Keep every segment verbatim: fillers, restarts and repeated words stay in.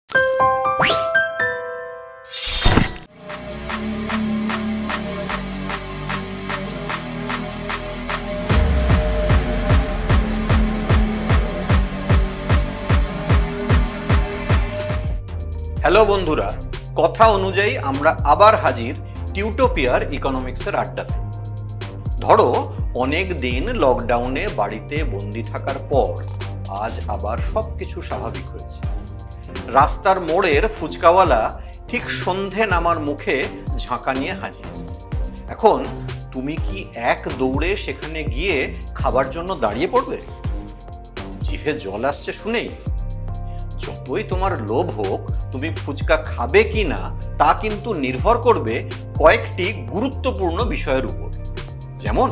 Hello বন্ধুরা, কথা অনুযায়ী আমরা আবার হাজির টিউটোপিয়ার ইকোনমিক্সের আড্ডাতে। ধরো অনেক দিন লকডাউনে বাড়িতে বন্দি থাকার পর আজ আবার সবকিছু স্বাভাবিক হয়েছে। রাস্তার মোড়ের ফুচকাওয়ালা ঠিক সন্ধে নামার মুখে ঝাঁকা নিয়ে হাজির। এখন তুমি কি এক দৌড়ে সেখানে গিয়ে খাবার জন্য দাঁড়িয়ে পড়বে? জিভে জল আসছে শুনেই। যতই তোমার লোভ হোক, তুমি ফুচকা খাবে কি না তা কিন্তু নির্ভর করবে কয়েকটি গুরুত্বপূর্ণ বিষয়ের উপর। যেমন,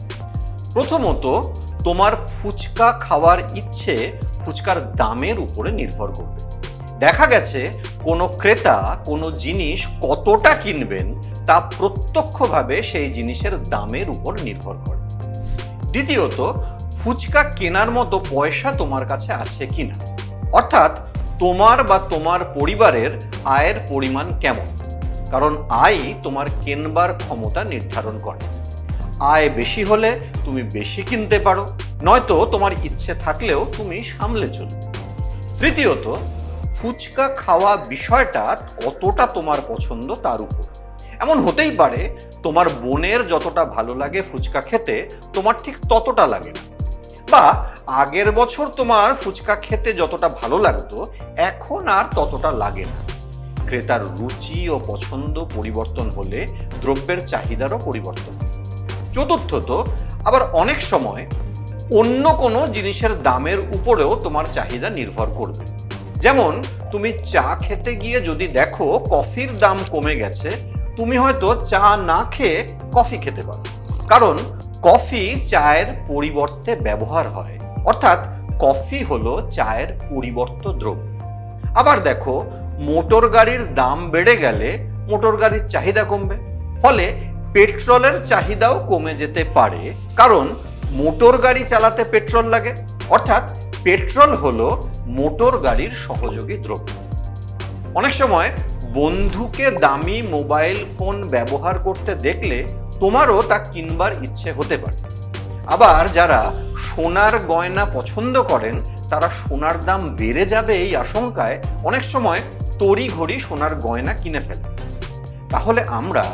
প্রথমত তোমার ফুচকা খাওয়ার ইচ্ছে ফুচকার দামের উপরে নির্ভর করবে। দেখা গেছে কোনো ক্রেতা কোনো জিনিস কতটা কিনবেন তা প্রত্যক্ষভাবে সেই জিনিসের দামের উপর নির্ভর করে। দ্বিতীয়ত, ফুচকা কেনার মতো পয়সা তোমার কাছে আছে কিনা, অর্থাৎ তোমার বা তোমার পরিবারের আয়ের পরিমাণ কেমন, কারণ আয় তোমার কেনবার ক্ষমতা নির্ধারণ করে। আয় বেশি হলে তুমি বেশি কিনতে পারো, নয়তো তোমার ইচ্ছে থাকলেও তুমি সামলে চলবে। তৃতীয়ত, ফুচকা খাওয়া বিষয়টা কতটা তোমার পছন্দ তার উপর। এমন হতেই পারে তোমার বোনের যতটা ভালো লাগে ফুচকা খেতে তোমার ঠিক ততটা লাগে না, বা আগের বছর তোমার ফুচকা খেতে যতটা ভালো লাগতো এখন আর ততটা লাগে না। ক্রেতার রুচি ও পছন্দ পরিবর্তন হলে দ্রব্যের চাহিদারও পরিবর্তন। চতুর্থত, আবার অনেক সময় অন্য কোনো জিনিসের দামের উপরেও তোমার চাহিদা নির্ভর করবে। যেমন, তুমি চা খেতে গিয়ে যদি দেখো কফির দাম কমে গেছে, তুমি হয়তো চা না খেয়ে কফি খেতে পারো, কারণ কফি চায়ের পরিবর্তে ব্যবহার হয়, অর্থাৎ কফি হলো চায়ের পরিবর্ত দ্রব্য। আবার দেখো, মোটর গাড়ির দাম বেড়ে গেলে মোটর গাড়ির চাহিদা কমবে, ফলে পেট্রোলের চাহিদাও কমে যেতে পারে, কারণ মোটর গাড়ি চালাতে পেট্রোল লাগে, অর্থাৎ পেট্রোল হলো মোটর গাড়ির সহযোগী দ্রব্য। অনেক সময় বন্ধুকে দামি মোবাইল ফোন ব্যবহার করতে দেখলে তোমারও তা কিনবার ইচ্ছে হতে পারে। আবার যারা সোনার গয়না পছন্দ করেন তারা সোনার দাম বেড়ে যাবে এই আশঙ্কায় অনেক সময় তড়িঘড়ি সোনার গয়না কিনে ফেলে। তাহলে আমরা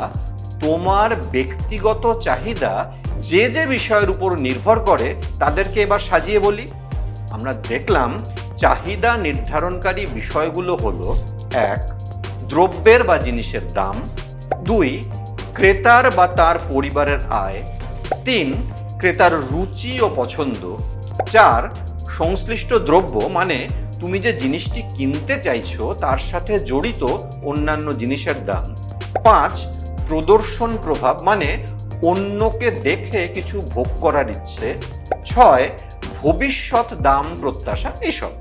তোমার ব্যক্তিগত চাহিদা যে যে বিষয়ের উপর নির্ভর করে তাদেরকে এবার সাজিয়ে বলি। আমরা দেখলাম চাহিদা নির্ধারণকারী বিষয়গুলো হলো: এক, দ্রব্যের বা জিনিসের দাম; দুই, ক্রেতার বা তার পরিবারের আয়; তিন, ক্রেতার রুচি ও পছন্দ; চার, সংশ্লিষ্ট দ্রব্য মানে তুমি যে জিনিসটি কিনতে চাইছো তার সাথে জড়িত অন্যান্য জিনিসের দাম; পাঁচ, প্রদর্শন প্রভাব মানে অন্যকে দেখে কিছু ভোগ করার ইচ্ছে; ছয়, ভবিষ্যৎ দাম প্রত্যাশা। এসব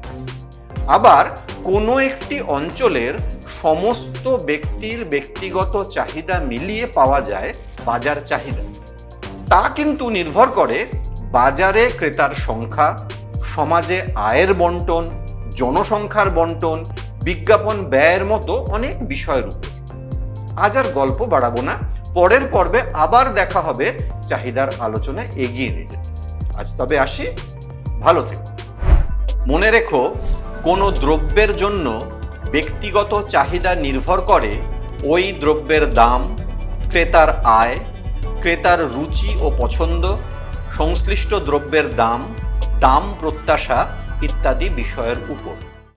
আবার কোনো একটি অঞ্চলের সমস্ত ব্যক্তির ব্যক্তিগত চাহিদা মিলিয়ে পাওয়া যায় বাজার চাহিদা। তা কিন্তু নির্ভর করে বাজারে ক্রেতার সংখ্যা, সমাজে আয়ের বন্টন, জনসংখ্যার বন্টন, বিজ্ঞাপন ব্যয়ের মতো অনেক বিষয়ের উপর। আজ আর গল্প বাড়াবো না, পরের পর্বে আবার দেখা হবে চাহিদার আলোচনায় এগিয়ে নিয়ে যেতে। আজ তবে আসি, ভালো থেকো। মনে রেখো, কোনো দ্রব্যের জন্য ব্যক্তিগত চাহিদা নির্ভর করে ওই দ্রব্যের দাম, ক্রেতার আয়, ক্রেতার রুচি ও পছন্দ, সংশ্লিষ্ট দ্রব্যের দাম, দাম প্রত্যাশা ইত্যাদি বিষয়ের উপর।